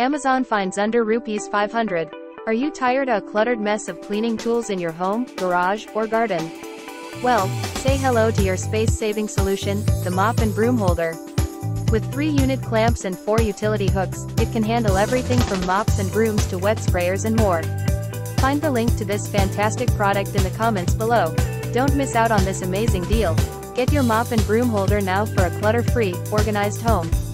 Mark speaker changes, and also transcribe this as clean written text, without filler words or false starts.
Speaker 1: Amazon finds under rupees 500. Are you tired of a cluttered mess of cleaning tools in your home, garage, or garden? Well, say hello to your space-saving solution, the Mop and Broom holder. With 3 unit clamps and 4 utility hooks, it can handle everything from mops and brooms to wet sprayers and more. Find the link to this fantastic product in the comments below. Don't miss out on this amazing deal. Get your Mop and Broom holder now for a clutter-free, organized home.